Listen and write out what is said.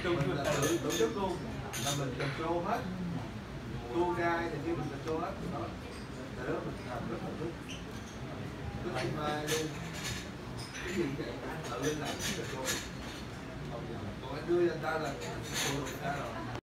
mình là tự tổ chức luôn, là mình control hết, tour guide thì kia mình control hết đó, là đó mình làm rất là tốt, rất thoải mái luôn, cái gì vậy tự lên làm cái control, còn anh đưa cho anh ta là control người ta rồi.